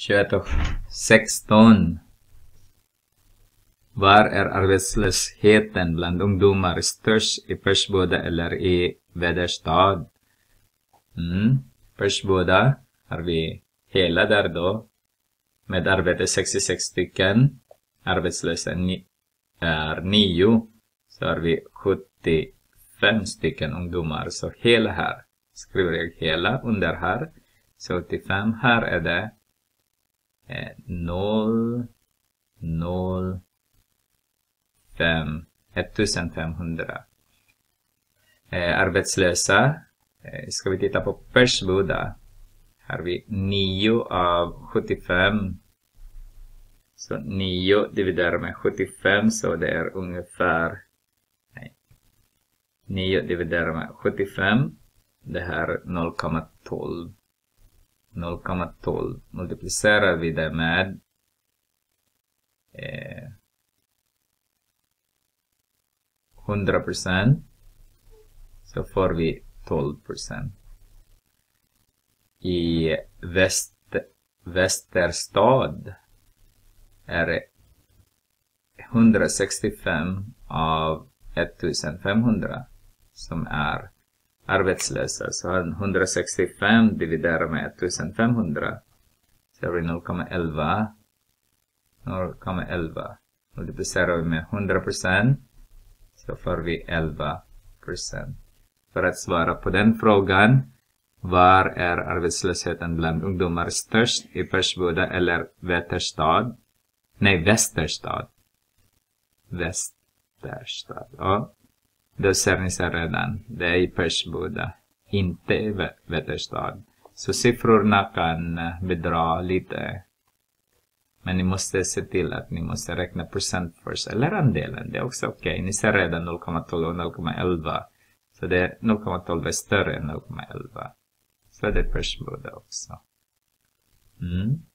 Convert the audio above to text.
21 och 16. Var är arbetslösheten bland ungdomar störst, i Persboda eller i Väderstad? Persboda har vi hela där då. Med arbete 66 stycken. Arbetslösa är 9. Så har vi 75 stycken ungdomar. Så hela här. Skriver jag hela under här. Så 85 här är det 0, 0, 5, 1500. Arbetslösa. Ska vi titta på Persboda. Här har vi 9 av 75. Så 9 dividerar med 75, så det är ungefär 9 dividerar med 75. Det här är 0,12. 0,12 multiplicerar vi det med 100%, så får vi 12%. I Västerstad är det 165 av 1500 som är arbetslösa. Så 165 dividerar med 1500. Så har vi 0,11. 0,11. Multiplicerar vi med 100%. Så får vi 11%. För att svara på den frågan. Var är arbetslösheten bland ungdomar störst, i Persboda eller Västerstad? Nej, Västerstad. Västerstad, ja. Då ser ni så redan. Det är i Persboda. Inte i Västerstad. Så siffrorna kan bedra lite. Men ni måste se till att ni måste räkna procent först. Eller andelen. Det är också okej. Ni ser redan 0,12 och 0,11. Så det är 0,12 är större än 0,11. Så det är Persboda också.